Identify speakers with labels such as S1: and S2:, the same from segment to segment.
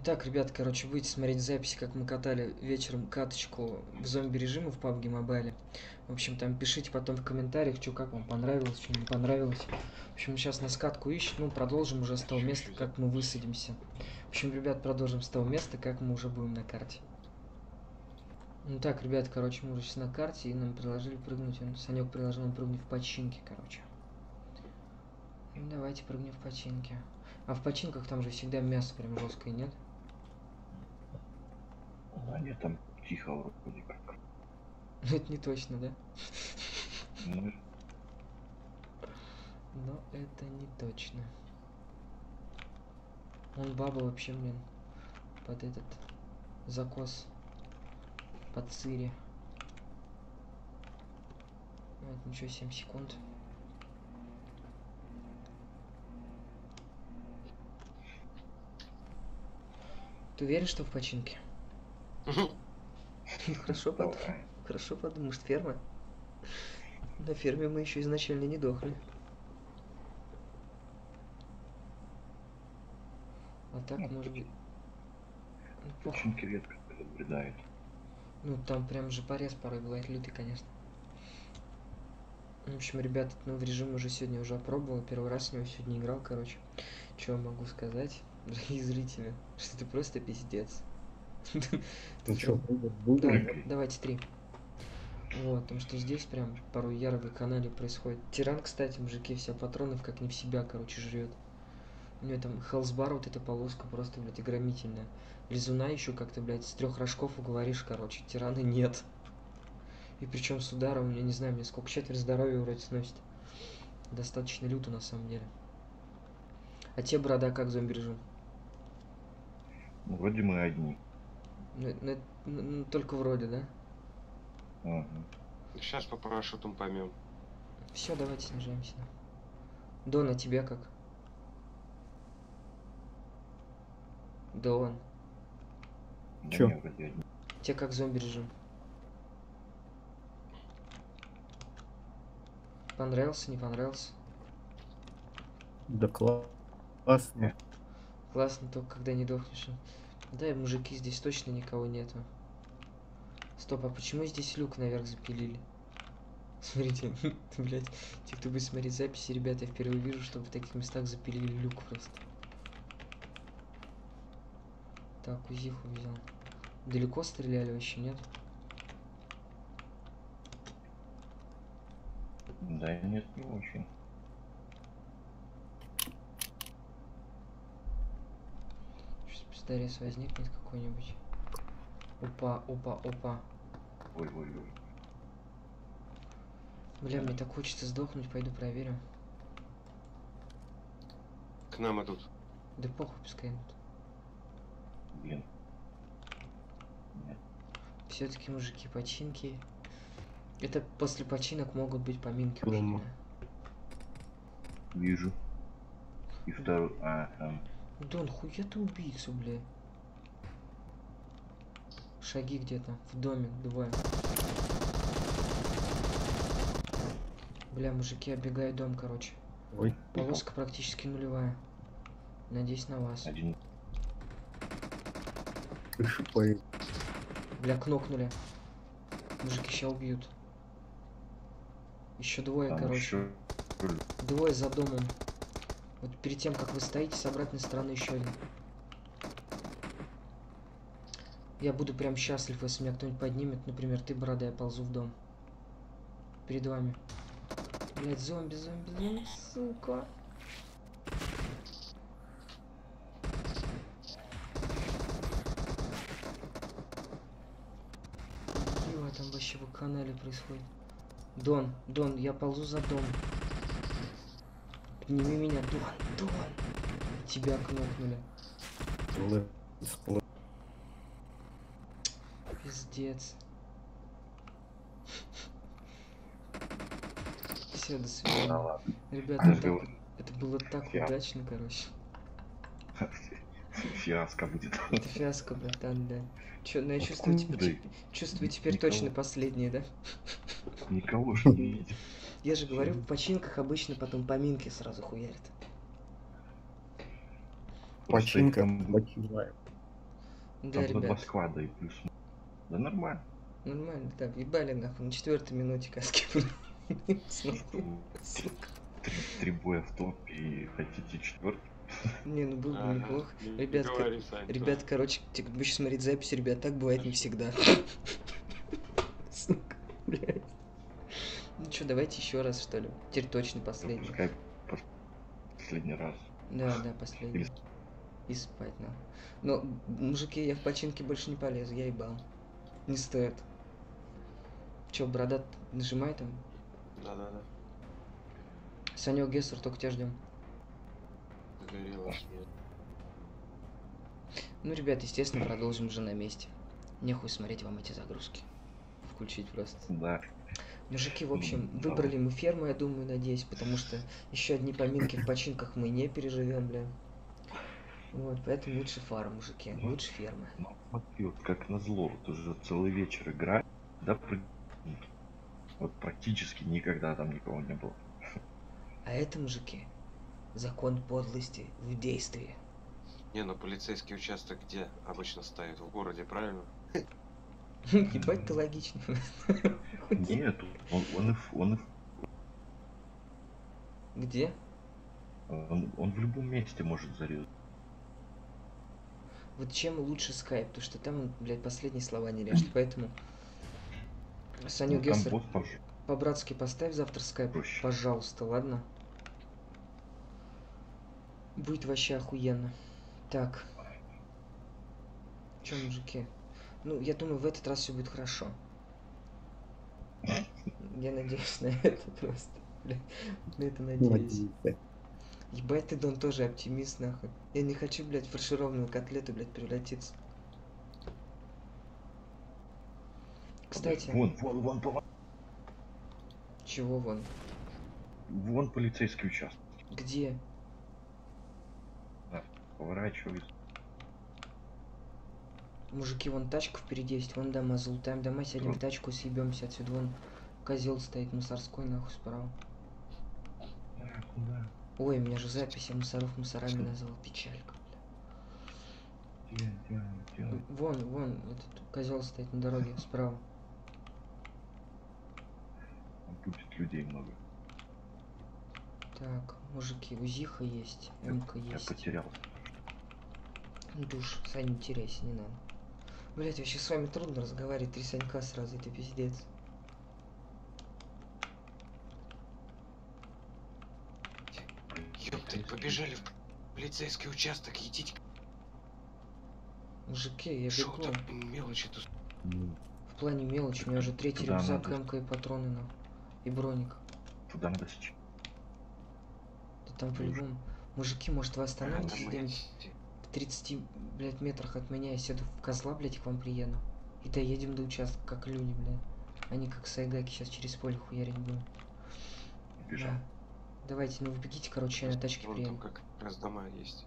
S1: Так, ребят, короче, будете смотреть записи, как мы катали вечером каточку в зомби-режиме в PUBG Mobile. В общем, там пишите потом в комментариях, что как вам понравилось, что не понравилось. В общем, сейчас на скатку ищем, ну, продолжим уже с того места, как мы высадимся. В общем, ребят, продолжим с того места, как мы уже будем на карте. Ну так, ребят, короче, мы уже сейчас на карте, и нам предложили прыгнуть, Санек предложил нам прыгнуть в починки, короче. Ну, давайте прыгнем в починки. А в починках там же всегда мясо прям жесткое, нет?
S2: Да нет, там тихо вроде как.
S1: Ну, это не точно, да?
S2: Ну,
S1: Но это не точно. Он баба вообще, блин, под этот закос, под цири. Вот, ничего, 7 секунд. Ты уверен, что в починке? Хорошо подумал. Хорошо подумал, может, ферма? На ферме мы еще изначально не дохли. А так, может быть...
S2: Починки редко наблюдают.
S1: Ну, там прям же порез порой бывает лютый, конечно. В общем, ребята, ну, в режим уже сегодня уже опробовал. Первый раз с него сегодня играл, короче. Что могу сказать, дорогие зрители? Что это просто пиздец.
S3: Ну что,
S1: да, давайте 3. Вот, потому что здесь прям порой яро в канале происходит. Тиран, кстати, мужики, все патронов как не в себя, короче, жрет. У него там хелсбар, вот эта полоска просто, блядь, огромительная. Лизуна еще как-то, блядь, с 3 рожков уговоришь, короче. Тирана нет. И причем с ударом, я не знаю, мне сколько, четверть здоровья вроде сносит. Достаточно люто, на самом деле. А те, борода, как зомби-режим?
S2: Вроде мы одни.
S1: Ну, только вроде, да?
S2: Ага.
S4: Сейчас по парашютам поймем.
S1: Все, давайте снижаемся. Дон, а тебя как? Дон.
S2: Да
S3: Чё?
S2: не, вроде одни.
S1: Тебе как зомби-режим? Понравился, не понравился?
S3: Да классно.
S1: Классно, только когда не дохнешь. Да, и мужики, здесь точно никого нету. Стоп, а почему здесь люк наверх запилили? Смотрите, блядь, те, кто будет смотреть записи, ребята, я впервые вижу, что в таких местах запилили люк просто. Так, УЗИху взял. Далеко стреляли вообще, нет?
S2: Да нет, не очень.
S1: Сейчас пистолет возникнет какой-нибудь. Опа, опа, опа.
S2: Ой-ой-ой.
S1: Бля, мне так хочется сдохнуть, пойду проверю.
S4: К нам идут.
S1: Да похуй, пускай идут.
S2: Блин. Нет.
S1: Все-таки мужики починки. Это после починок могут быть поминки уже.
S3: Дома.
S2: Вижу. И второй. А, там.
S1: Дон, хуя ты убийцу, бля. Шаги где-то. В доме, двое. Бля, мужики, оббегаю дом, короче.
S3: Ой,
S1: Полоска практически нулевая. Надеюсь на вас.
S2: Один.
S3: крыша поедет.
S1: Бля, кнокнули. Мужики сейчас убьют. Еще двое,
S2: Там
S1: короче.
S2: еще.
S1: Двое за домом. Вот перед тем, как вы стоите, с обратной стороны еще один. Я буду прям счастлив, если меня кто-нибудь поднимет. Например, ты, борода, я ползу в дом. Перед вами. Блять, зомби, зомби, зомби, сука. Ё, там вообще в канале происходит. Дон, Дон, я ползу за дом. Подними меня, Дон, Дон. Тебя кнопнули. Пиздец. Все, до свидания.
S2: Да ладно.
S1: Ребята, это было так удачно, короче.
S2: Фиаско будет.
S1: Это фиаско, братан, да. Чё, ну я чувствую теперь
S2: Никого.
S1: точно последнее, да?
S2: Никого же не видит.
S1: Я же говорю, в починках обычно потом поминки сразу хуярят.
S3: Починка, починаем.
S1: Да,
S2: Там было 2
S1: ребят,
S2: склада и плюс. Да нормально.
S1: нормально, да, въебали нахуй, на 4-й минуте каски. Сука.
S2: Три боя в топе и хотите 4.
S1: Не, ну было бы
S4: Ага,
S1: неплохо.
S4: не
S1: Ребят,
S4: говори, Сань,
S1: ребят, короче, ты будешь смотреть запись, ребят, так бывает не всегда. Сука, блядь. Ну что, давайте еще раз, что ли? Теперь точно последний.
S2: Пускай последний раз.
S1: Да, да, последний. И спать, нахуй. Но, мужики, я в починке больше не полезу, я ебал. Не стоит. Че, борода, нажимай там.
S4: Да-да-да.
S1: Санек Гессер, только тебя ждем.
S4: Загорелось мне.
S1: Ну, ребят, естественно, продолжим уже на месте. Нехуй смотреть вам эти загрузки. Включить просто.
S2: Да.
S1: Мужики, в общем,
S2: Ну, да.
S1: выбрали мы ферму, я думаю, надеюсь, потому что еще одни поминки в починках мы не переживем, бля. Вот, поэтому лучше фарм, мужики, лучше фермы.
S2: Ну, смотри, вот как назло, вот уже целый вечер играть, да, вот практически никогда там никого не было.
S1: А это, мужики, закон подлости в действии.
S4: Не, ну полицейский участок где обычно ставят? В городе, правильно?
S1: Ебать ты логично.
S2: Нет,
S1: Где?
S2: он в любом месте может зарезать.
S1: Вот чем лучше скайп, потому что там, блядь, последние слова не режет, поэтому... Саню
S2: Ну, там
S1: Гессер,
S2: босс
S1: по-братски поставь завтра скайп,
S2: проще.
S1: пожалуйста, ладно? Будет вообще охуенно. Так. Чё, мужики? Ну, я думаю, в этот раз все будет хорошо. Я надеюсь на это просто. Блядь, на это надеюсь.
S3: Надеюсь.
S1: Ебать ты, Дон, тоже оптимист, нахуй. Я не хочу, блядь, в фаршированную котлету, блядь, превратиться. Кстати,
S2: Вон,
S1: чего вон?
S2: вон полицейский участок.
S1: Где?
S2: Поворачиваюсь.
S1: Мужики, вон тачка впереди есть, вон дома, залутаем дома, сядем в тачку, съебемся отсюда, вон козел стоит мусорской, нахуй, справа.
S2: Куда?
S1: Ой, меня же запись, я мусоров мусорами назвал, печалька, бля.
S2: Где?
S1: Вон, этот козел стоит на дороге, справа.
S2: Будет людей много.
S1: Так, мужики, УЗИха есть, МК
S2: Я
S1: есть.
S2: потерялся.
S1: Душ, Сань, не теряйся, не надо. Блять, вообще с вами трудно разговаривать, 3 Санька сразу, это пиздец.
S4: Ёпты, побежали в полицейский участок, идите.
S1: Мужики, я
S4: Шо
S1: бегу.
S4: так мелочи тут?
S1: В плане мелочи, у меня уже 3-й
S2: Туда
S1: рюкзак,
S2: надо.
S1: МК и патроны, нахуй. И броник.
S2: Туда надо сейчас.
S1: Да там по-любому. Мужики, может вы остановитесь
S4: Нормально.
S1: где-нибудь в 30, блядь, метрах от меня, я сяду в козла, блядь, и к вам приеду. И доедем до участка, как люди, блядь. Они как сайгаки сейчас через поле хуярить будут.
S2: Бежал.
S1: Да. Давайте, ну вы бегите, короче, я на тачке
S4: Вон там
S1: приеду.
S4: как раз дома есть.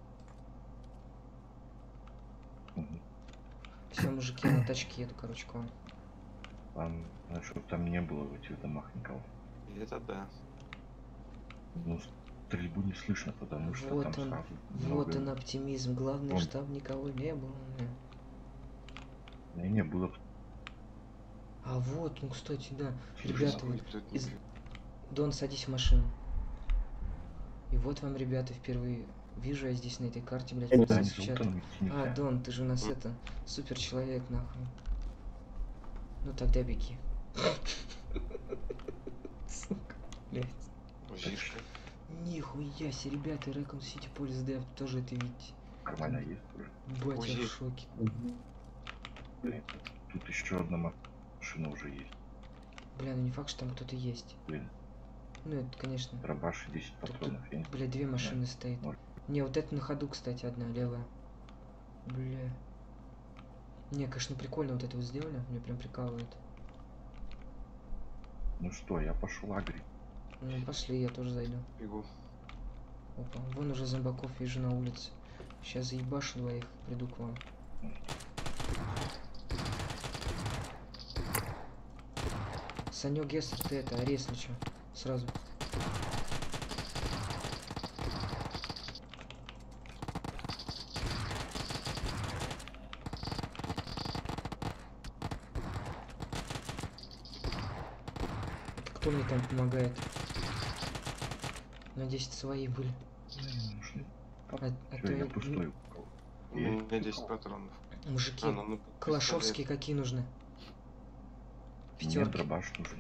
S2: Мгм.
S1: Все, мужики, я на тачке еду, короче, к вам.
S2: Главное, чтобы там не было в этих домах никого.
S4: Это да.
S2: Ну, стрельбу не слышно, потому что
S1: Вот
S2: там
S1: он,
S2: сразу
S1: вот
S2: много...
S1: он оптимизм. Главное,
S2: Вон.
S1: чтобы никого не было.
S2: Не, было.
S1: А вот, ну кстати, да.
S2: Слушай,
S1: Ребята,
S4: Ой,
S1: вот,
S4: тут не
S1: из-
S4: бью.
S1: Дон, садись в машину. И вот вам, ребята, впервые вижу я здесь на этой карте, блядь,
S3: Я не
S2: Да, не
S1: полицейский чат.
S2: залутанным идти
S1: А,
S2: нельзя.
S1: Дон, ты же у нас это, супер человек, нахуй. Ну тогда беги. Сука, блядь.
S4: Узишка.
S1: Нихуя себе, ребята, Raccoon City Police Dev, тоже это видите.
S2: Нормально есть уже.
S1: Батя
S4: Ой.
S1: в шоке.
S2: Блин, тут еще одна машина уже есть.
S1: Бля, ну не факт, что там кто-то есть.
S2: Блин,
S1: Ну это, конечно.
S2: дробаш и 10
S1: Тут,
S2: патронов. Я не
S1: бля, 2 машины стоит.
S2: может.
S1: Не, вот это на ходу, кстати, одна левая. Бля. Не, конечно, прикольно вот это вот сделали. Мне прям прикалывает.
S2: Ну что, я пошел агрить.
S1: Ну пошли, я тоже зайду.
S4: Бегу.
S1: Опа, вон уже зомбаков вижу на улице. Сейчас заебашу двоих, приду к вам. Санек Гессер, ты это, арес чё? Сразу. Кто мне там помогает? Надеюсь, свои были. А
S2: Всё,
S1: то
S2: я пустой.
S4: У меня 10 патронов.
S1: мужики,
S4: ну,
S1: калашовские какие нужны?
S2: Мне
S1: Пятерки.
S2: дробаш нужен.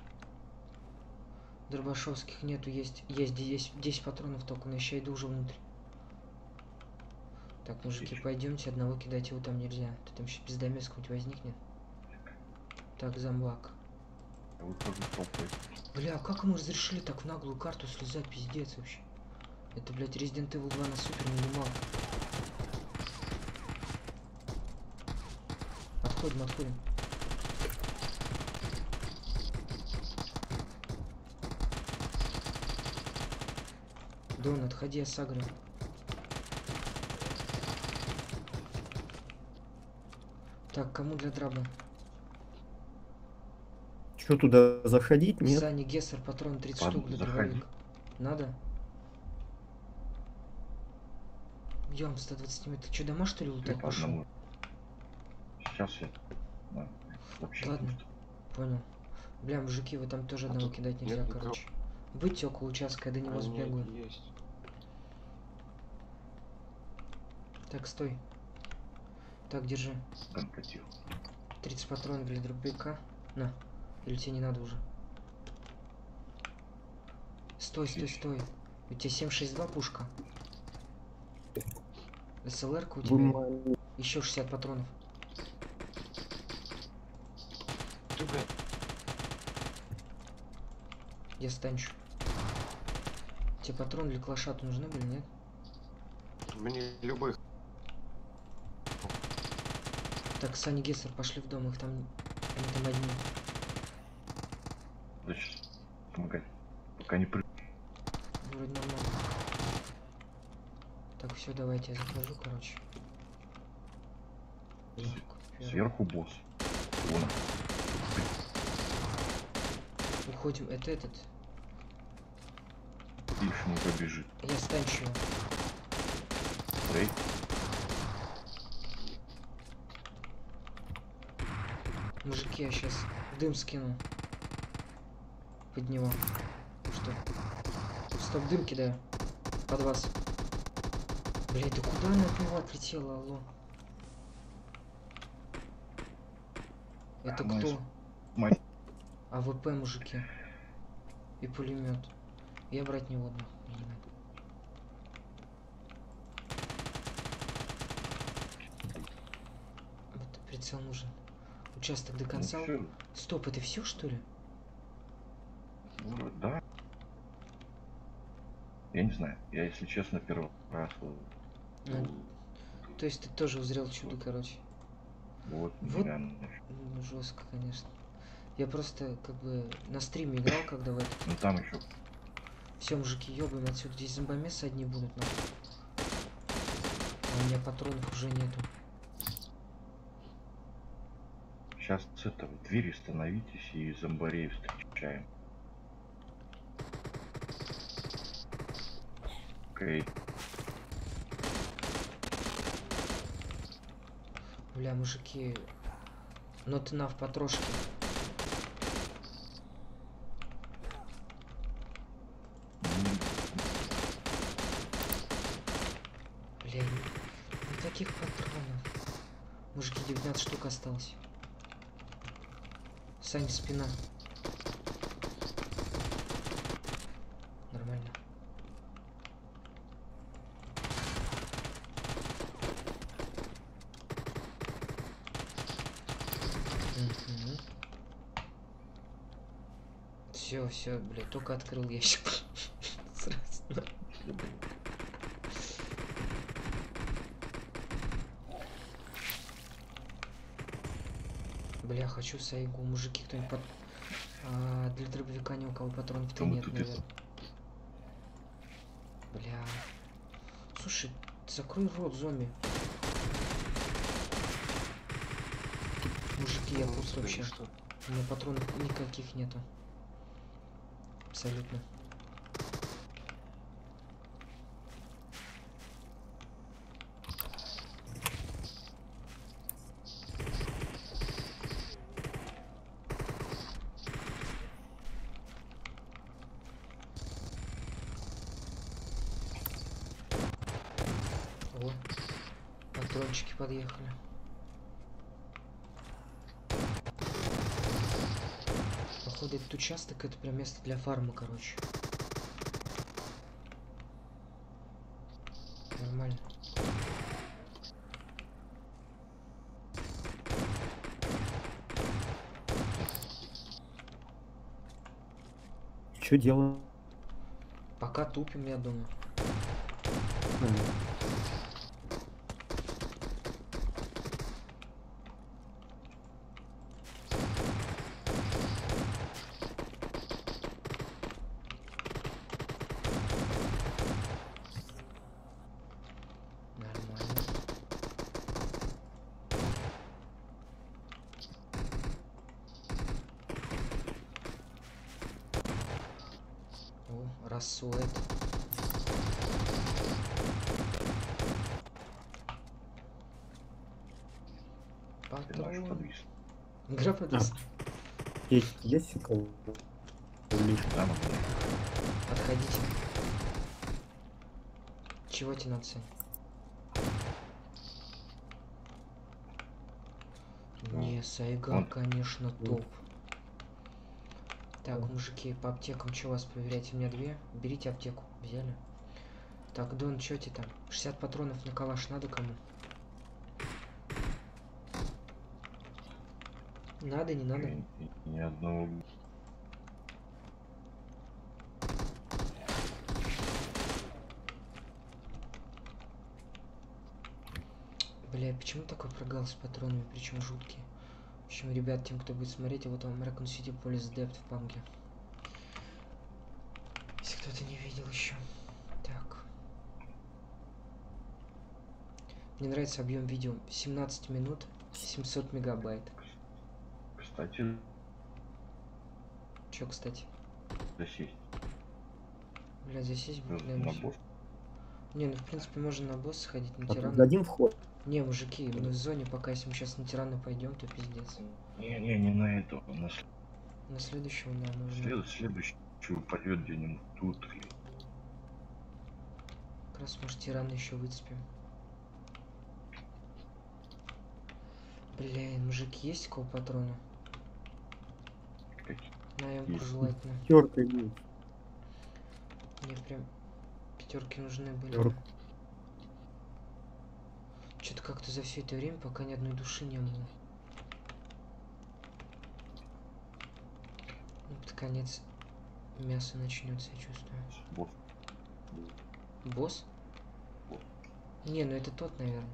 S1: Дробашовских нету, есть 10 патронов только, но еще иду уже внутрь. Так, мужики,
S2: Отлично.
S1: пойдемте, одного кидать его там нельзя. Ты там еще пиздомес какой-нибудь возникнет. Так, зомбак.
S2: Я выхожу с толпой.
S1: Бля, как ему разрешили так в наглую карту слезать, пиздец вообще. Это, блядь, Resident Evil 2 на супер минимал. Отходим, отходим. Дон, отходи, я сагрю. Так, кому для драба?
S3: Что туда заходить? Нет?
S1: Сани Гессер, патрон 30
S2: Ладно,
S1: штук для
S2: заходи.
S1: дробовика. Надо? Идем, 120 метров. Ты что, дома что ли
S2: Я
S1: лутать
S2: по
S1: пошел?
S2: одному. Сейчас я. Да, вообще
S1: Ладно.
S2: пусто.
S1: Понял. Бля, мужики, вы там тоже
S4: А
S1: одного
S4: тут
S1: кидать
S4: нет
S1: нельзя,
S4: никого.
S1: короче. Будьте около участка, я до него
S4: А, нет,
S1: сбегаю.
S4: есть.
S1: Так, стой. Так, держи.
S2: Конкатил.
S1: 30 патронов для дробовика. На. Или тебе не надо уже? Стой, стой, стой. У тебя 7,62 пушка. СЛР-ка у тебя.
S3: Вы
S1: Еще 60 патронов.
S4: Ты, блядь,
S1: Я станчу. Тебе патроны для клашата нужны были, нет?
S4: мне любых.
S1: Так, Сани Гессер, пошли в дом, их там... Они там одни.
S2: Да сейчас помогать. Пока не прыг.
S1: Вроде нормально. Так, все, давайте я захожу, короче. Так, первый.
S2: Сверху босс. Вон.
S1: Уходим. Это этот.
S2: Видишь, не побежит.
S1: Я станчу.
S2: Эй,
S1: Мужики, я сейчас дым скину. Под него. Что? Стоп, дым кидаю. Под вас. Блять, да куда она от него отлетела, алло? Это
S2: Мать.
S1: кто?
S2: мать.
S1: АВП, мужики. И пулемет. Я брать не буду. Мне не надо. Вот прицел нужен. Участок до конца.
S2: Ну, всё.
S1: Стоп, это все что ли?
S2: Ну, да. Я не знаю. Я, если честно, первый раз.
S1: Ну, то есть ты тоже узрел чудо, короче.
S2: Вот,
S1: Вот.
S2: нереально.
S1: Жестко, конечно. Я просто как бы на стриме играл, когда в это.
S2: Ну там еще.
S1: Все, мужики, ёбаем отсюда. Здесь зомбомесы одни будут, но. А у меня патронов уже нету.
S2: Сейчас с этого двери становитесь и зомбарей встречаем. Окей.
S1: Бля, мужики. Not enough потрошки. Бля, не таких патронов. Мужики, 19 штук осталось. Сань, спина. Нормально. Все, все, блядь, только открыл ящик. Сразу. Бля, хочу сайгу. Мужики, кто-нибудь для дробовика ни у кого патронов-то
S2: Кому
S1: нет,
S2: тут
S1: наверное.
S2: это?
S1: Бля. Слушай, закрой рот, зомби. Мужики, я пуст вообще.
S4: Что?
S1: У меня патронов никаких нету. Абсолютно. Патрончики подъехали. Походу этот участок это прям место для фарма, короче. Нормально.
S3: Что делаем?
S1: Пока тупим, я думаю. Нормально. О, рассует.
S2: Ты наш
S1: Патрон.
S2: подвис.
S1: Игра подвис.
S3: Есть у кого?
S2: Да, могу.
S1: Подходите. Чего тебе надо, Сань? Не, Сайга,
S2: он-
S1: конечно, топ. Так, мужики, по аптекам что вас проверяйте? У меня 2. Берите аптеку. Взяли. Так, Дон, что тебе там? 60 патронов на калаш надо кому? Надо, не надо?
S2: Ни одного.
S1: Бля, почему такой прогал с патронами, причем жуткий? В общем, ребят, тем, кто будет смотреть, вот вам Raccoon City Police Depth в панге. Если кто-то не видел еще. Так. Мне нравится объем видео. 17 минут, 700 мегабайт.
S2: Кстати,
S1: Чё, кстати?
S2: засесть.
S1: Бля, засесть будет,
S2: На
S1: наверное, всё.
S2: босс.
S1: Не, ну в принципе можно на босс сходить, на
S3: А тут
S1: тирана.
S3: дадим вход?
S1: Не, мужики, мы в зоне, пока если мы сейчас на тирана пойдем, то пиздец.
S2: Не на этого. На
S1: На следующего, да, нужно.
S2: следующий упадет где-нибудь тут.
S1: Как раз может тирана еще выцепим. Бля, мужик, есть кого патрона?
S2: Какие?
S1: На М-ку
S2: Есть.
S1: желательно.
S3: Терка есть.
S1: Мне прям пятерки нужны были.
S3: Пятерка.
S1: Что-то как-то за все это время пока ни одной души не было. Ну, под конец мясо начнется, я чувствую.
S2: Босс.
S1: Босс?
S2: Босс.
S1: Не, ну это тот, наверное.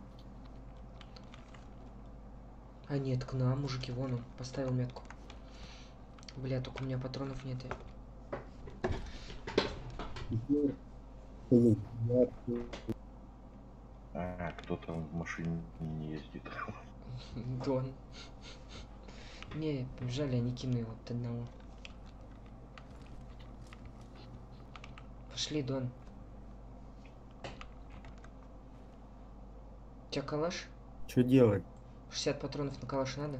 S1: А нет, к нам, мужики, вон он, поставил метку. Бля, только у меня патронов нет.
S2: Кто-то в машине не ездит.
S1: Дон. Не, жаль, я не кину его от одного. Пошли, Дон. У тебя калаш?
S3: Что делать?
S1: 60 патронов на калаш надо?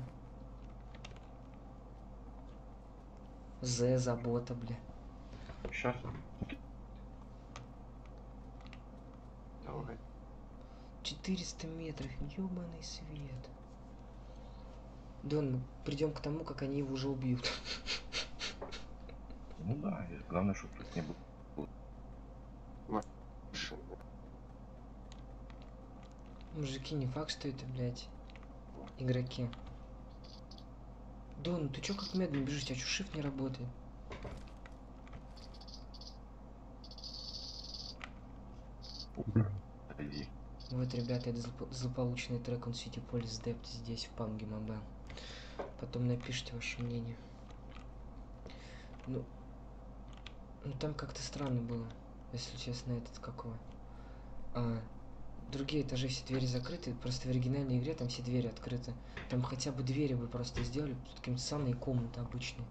S1: Забота, бля.
S2: Сейчас.
S4: Давай.
S1: 400 метров, ёбаный свет. Дон, мы придем к тому, как они его уже убьют.
S2: Ну да, и главное, чтобы тут не было.
S4: Машина.
S1: Мужики, не факт, что это, блядь, игроки. Дон, ты чё как медленно бежишь? У тебя чё shift не работает?
S2: Иди.
S1: Вот, ребята, это злополучный трек on City Police Depth здесь, в PUBG Mobile. Потом напишите ваше мнение. Ну там как-то странно было, если честно, этот какого. Другие этажи все двери закрыты, просто в оригинальной игре там все двери открыты. Там хотя бы двери бы просто сделали, тут какие-то санные комнаты обычные.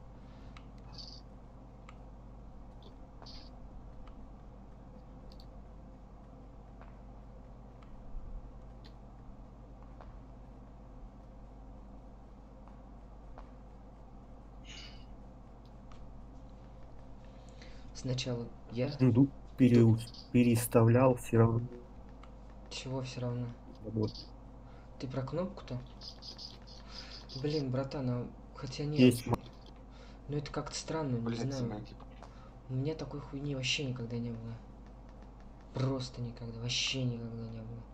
S1: Сначала я...
S3: Переставлял все равно.
S1: Чего все равно?
S3: работает.
S1: Ты про кнопку-то? Блин, братан, а хотя нет.
S3: Есть
S1: Ну это как-то странно, не
S4: Блять,
S1: знаю.
S4: знаки.
S1: У меня такой хуйни вообще никогда не было. Просто никогда, вообще никогда не было.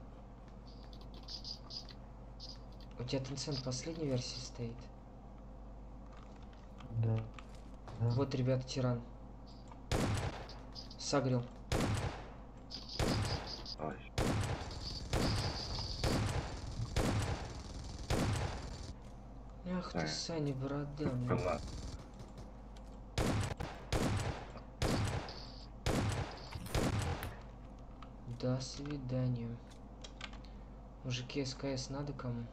S1: У тебя Tencent последней версии стоит?
S3: Да. Да.
S1: Вот, ребята, тиран. Сагрил.
S2: Ай,
S1: Ах ты,
S2: Так.
S1: Саня, борода.
S2: канал.
S1: До свидания. Мужики, СКС надо кому?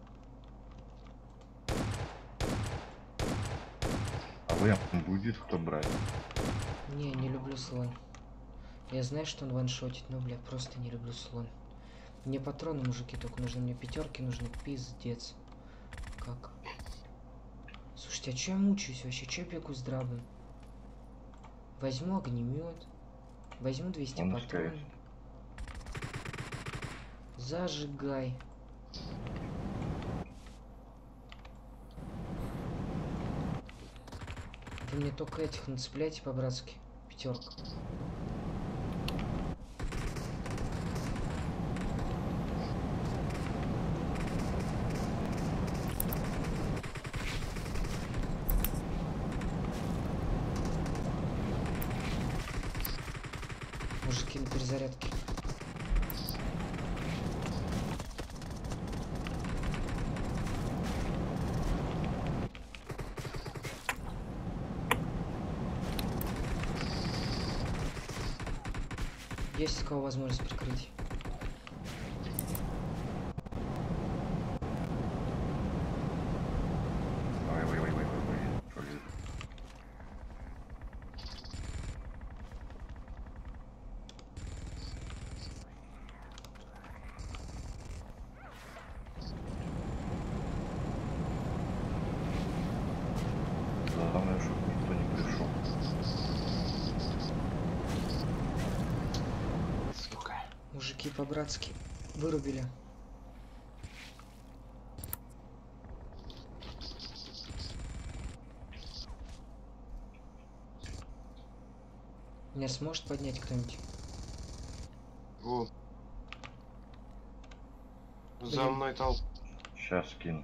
S2: А вы будет кто брать?
S1: Не люблю слон. Я знаю, что он ваншотит, но, блядь, просто не люблю слон. Мне патроны, мужики, только нужны. Мне пятерки нужны, пиздец. Как? Слушайте, а чё я мучаюсь вообще? Чё я бегу с драбом? Возьму огнемет. Возьму 200
S2: Он
S1: патронов.
S2: СКС.
S1: Зажигай. Вы мне только этих нацепляйте по-братски. Пятерка. Мужики на перезарядке. Есть у кого возможность прикрыть?
S2: Ой. Что ли? Главное, чтобы никто не пришел.
S4: Сука.
S1: Мужики по-братски вырубили. Меня сможет поднять кто-нибудь?
S4: Во. За
S1: Блин.
S4: мной толп.
S2: Сейчас кину.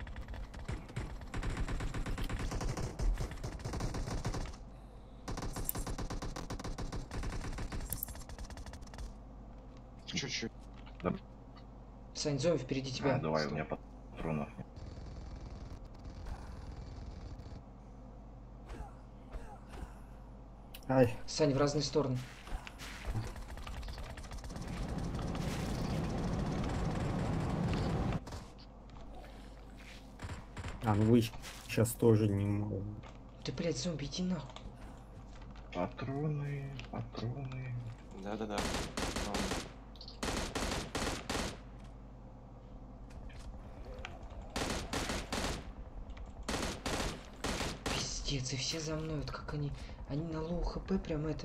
S4: Чуть-чуть.
S1: Сань, зомби впереди тебя.
S2: Давай, у
S4: Стой.
S2: меня патронов нет.
S3: Ай,
S1: Сань, в разные стороны.
S3: ну вы сейчас тоже не могу.
S1: Ты, блядь, зомби, иди нахуй.
S2: Патроны.
S4: Да-да-да.
S1: Пиздец, и все за мной. Вот как они... Они на лоу хп прям это...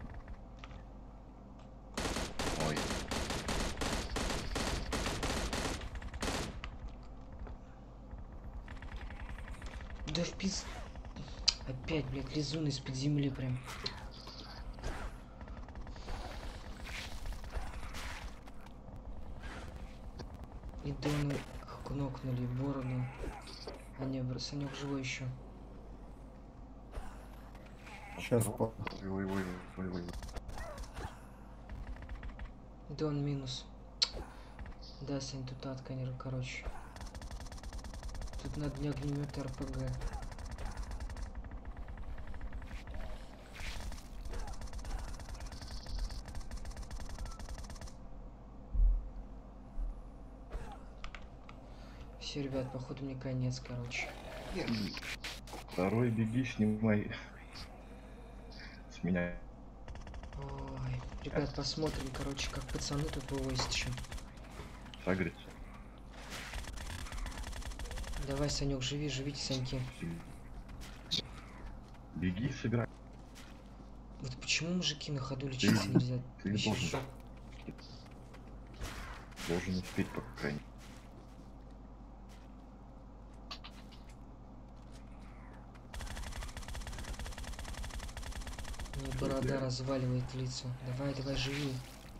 S2: Ой,
S1: Да в пиз... Опять, блядь, лизун из-под земли прям. И Дону кнокнули, бороду. А не, Санек живой еще.
S3: Сейчас
S2: Ой.
S1: Дон минус. Да, Сань, тут атканер, короче. Тут надо не огнемет РПГ. Все, ребят, походу мне конец, короче.
S2: Второй беги, снимай. С меня.
S1: Ой, ребят, посмотрим, короче, как пацаны тут вывозят еще.
S2: Сагрится.
S1: Давай, Санек, живите, Саньки.
S2: Беги, сыграй.
S1: Вот почему мужики на ходу лечиться
S2: Ты-
S1: нельзя?
S2: ты
S1: Вообще
S2: должен.
S1: шок.
S2: Должен успеть, по крайней мере.
S1: Мне борода разваливает лицо. Давай, давай, живи.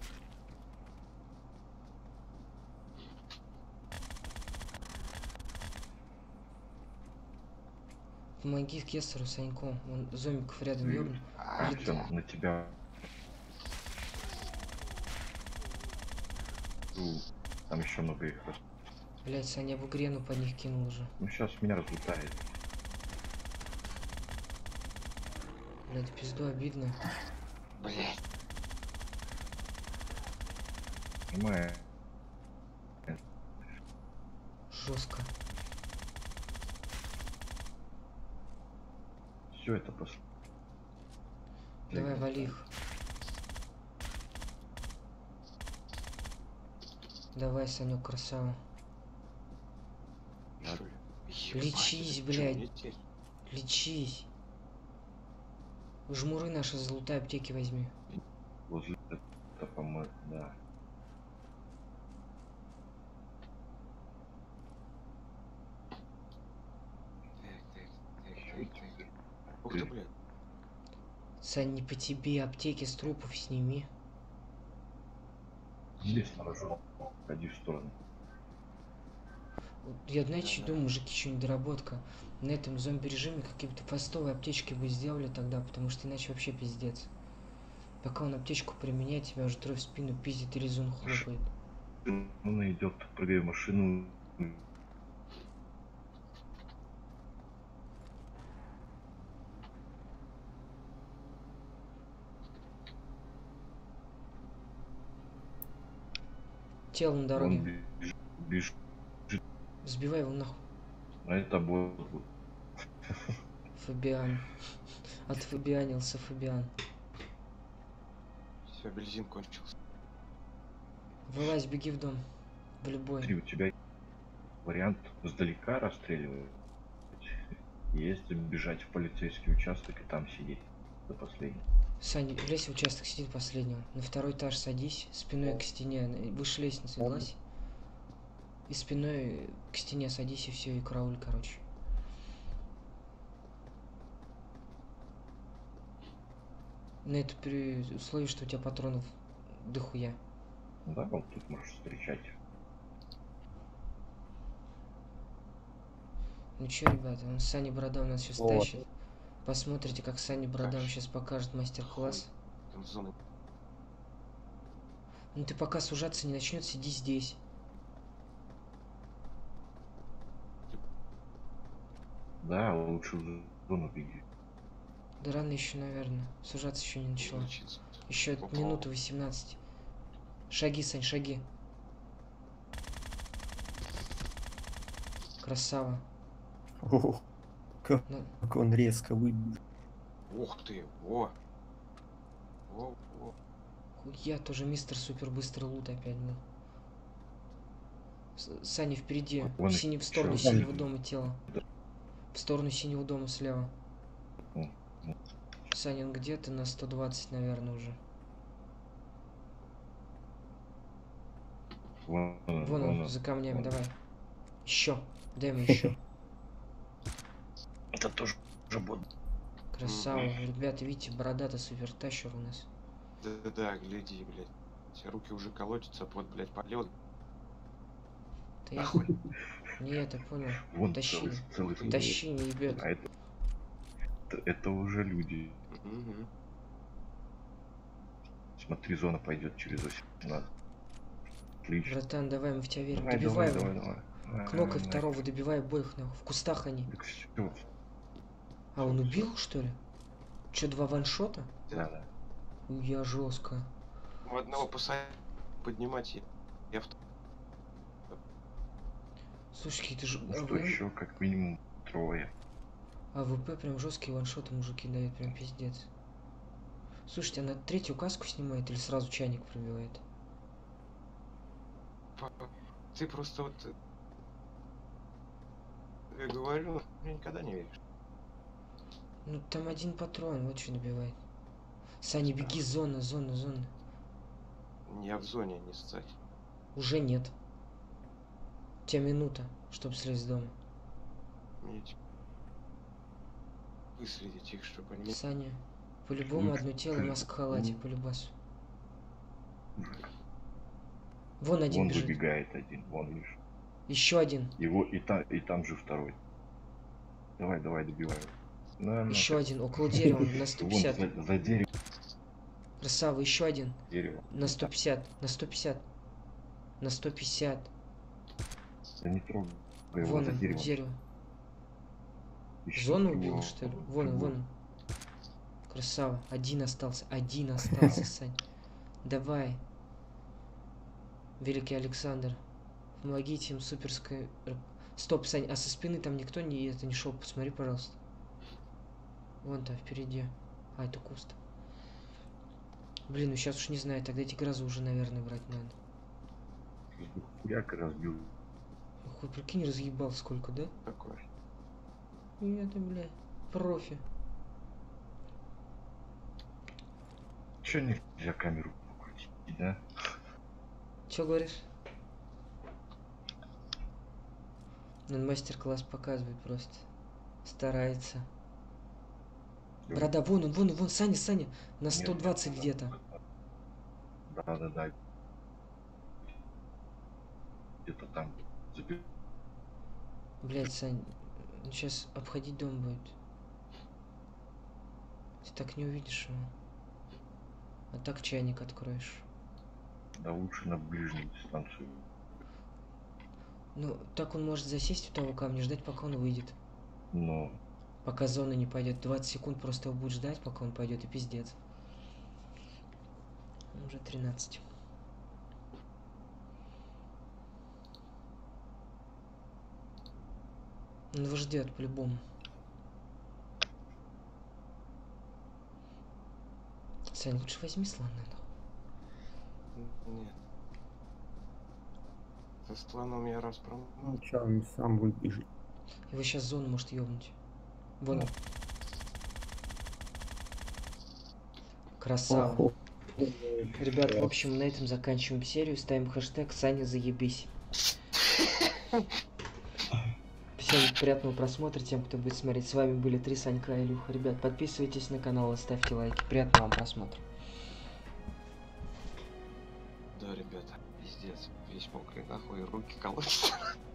S1: Помоги Кесару, Санько. Он зомбиков рядом ёбнул. Или
S2: Все, на тебя. Там еще много их.
S1: Блять, Саня бугрену под них кинул уже.
S2: Ну сейчас меня разлетает.
S1: Блять, пизду обидно.
S4: Блять.
S2: Понимаю.
S1: Жестко.
S2: Все это после.
S1: Давай, вали их. Давай, Санек, красава. Лечись, блядь. Лечись. Жмуры наши золотой аптеки возьми.
S2: Возле это, по-моему, да.
S4: Так. Ух ты, блядь.
S1: Сань, не по тебе, аптеки с трупов сними.
S2: Здесь наружу. Ходи в сторону.
S1: Вот я, знаете, что
S4: Да-да.
S1: думаю, мужики, еще недоработка. На этом зомби-режиме какие-то фастовые аптечки бы сделали тогда, потому что иначе вообще пиздец. Пока он аптечку применяет, тебя уже трое в спину пиздит и резун хлопает.
S2: Он идет, прыгай в машину.
S1: Тело на
S2: Он
S1: дороге.
S2: бежит.
S1: Сбивай его нахуй.
S2: А это будет.
S1: Фабиан. Отфабианился Фабиан.
S4: Все, бензин кончился.
S1: Вылазь, беги в дом. В любой.
S2: Смотри, у тебя вариант сдалека расстреливать. Есть бежать в полицейский участок и там сидеть до последнего.
S1: Сань, лезь в участок, сидит последнего. На второй этаж садись, спиной к стене. Выше лестницы, влазь. И спиной к стене садись, и все, и карауль, короче. На это при условии, что у тебя патронов дохуя.
S2: Да, вот тут можешь встречать.
S1: Ну чё, ребята, он Саня Борода у нас сейчас
S3: Вот.
S1: тащит. Посмотрите, как Саня Борода вам сейчас покажет мастер-класс.
S4: Там зона.
S1: Ну ты пока сужаться не начнет, сиди здесь.
S2: Да, лучше в зону беги.
S1: Да рано еще, наверное. Сужаться еще не начала.
S4: Лечиться.
S1: Еще
S4: Опа.
S1: минута 18. Шаги, Сань, шаги. Красава.
S3: О, как
S1: Ну,
S3: он резко выбил.
S4: Ух ты, во. Во.
S1: я тоже мистер супер быстрый лут опять был. Саня впереди.
S2: Вон
S1: В сторону
S2: ещё.
S1: синего дома тело. В сторону синего дома слева.
S2: М,
S1: Саня, он где ты? На 120, наверное, уже.
S2: Вон
S1: Вон
S2: он.
S1: он, за камнями,
S2: вон.
S1: давай. Еще. Дай ему еще.
S2: Это тоже будет.
S1: Красава. Ребята, видите, бородатый супер тащер у нас.
S4: Да, гляди, блядь. Все руки уже колотятся, под, блядь, полет.
S1: Да я... Нет, я понял.
S2: Вон
S1: Тащи.
S2: целый.
S1: Тащи, не ебет.
S2: А это уже люди.
S4: Угу.
S2: Смотри, зона пойдет через 18. Отлично.
S1: Братан, давай, мы в тебя верим.
S2: Давай,
S1: Добивай
S2: давай,
S1: его.
S2: давай.
S1: Кнопкой второго добивай обоих, нахуй. В кустах они.
S2: Так всё.
S1: А он убил, что ли? Че, 2 ваншота?
S2: Да.
S1: Я жестко.
S4: В одного посадить, поднимать я в...
S1: Слушай, какие-то же
S2: Ну что, еще как минимум трое.
S1: АВП прям жесткие ваншоты мужики дают, прям пиздец. Слушайте, она третью каску снимает или сразу чайник пробивает?
S4: Ты просто вот... Я говорю, я никогда не веришь.
S1: Ну там один патрон, вот что добивает. Саня, беги, зона.
S4: Я в зоне не стать.
S1: Уже нет. У тебя минута, чтобы слезть с дома.
S4: Мне выследить их, чтобы они...
S1: Саня, по-любому одно тело, маска халате, полюбасу. Вон один
S2: Вон
S1: бежит.
S2: выбегает один, вон видишь.
S1: Еще один.
S2: Его и там же второй. Давай, добивай.
S1: Еще один. Около дерева, на
S2: Вон
S1: 150.
S2: за дерево.
S1: Красава, еще один.
S2: Дерево.
S1: На 150. На 150. На 150.
S2: Да не трогай его
S1: Вон
S2: за
S1: он,
S2: деревом.
S1: дерево.
S2: Ищи
S1: Зону
S2: его.
S1: убил, что ли? Вон он,
S2: Его.
S1: вон он. Красава. Один остался, Сань. Давай. Великий Александр. Помогите им, суперская... Стоп, Сань, а со спины там никто не шел? Посмотри, пожалуйста. Вон там, впереди. А, это куст. Блин, ну сейчас уж не знаю, тогда эти грозу уже, наверное, брать надо.
S2: Хуяк разбил.
S1: Хоть прикинь, разъебал сколько, да?
S4: Такой.
S1: Это, бля, профи.
S2: Че нельзя камеру покрутить, да?
S1: Че говоришь? Он мастер-класс показывает просто. Старается. Борода, вон он, Саня, на 120
S2: Нет,
S1: где-то.
S2: Да. Где-то там.
S1: Блять, Сань, сейчас обходить дом будет. Ты так не увидишь его. А так чайник откроешь.
S2: Да лучше на ближнюю дистанцию.
S1: Ну, так он может засесть у того камня, ждать, пока он выйдет.
S2: Но
S1: Пока зона не пойдет. 20 секунд просто его будет ждать, пока он пойдет, и пиздец. Уже 13. Он его ждет по-любому. Сань, лучше возьми слона, нахуй.
S4: Нет. За слоном я раз промыл.
S3: Ну, чё, он сам выбежит.
S1: Его сейчас зона может ёбнуть. Вон он. Красава.
S3: Охо.
S1: Ребят, в общем, на этом заканчиваем серию. Ставим хэштег Саня заебись. Всем приятного просмотра тем, кто будет смотреть. С вами были 3 Санька и Илюха. Ребят, подписывайтесь на канал и ставьте лайки. Приятного вам просмотра.
S4: Да, ребята, пиздец. Весь мокрый нахуй, руки колотятся.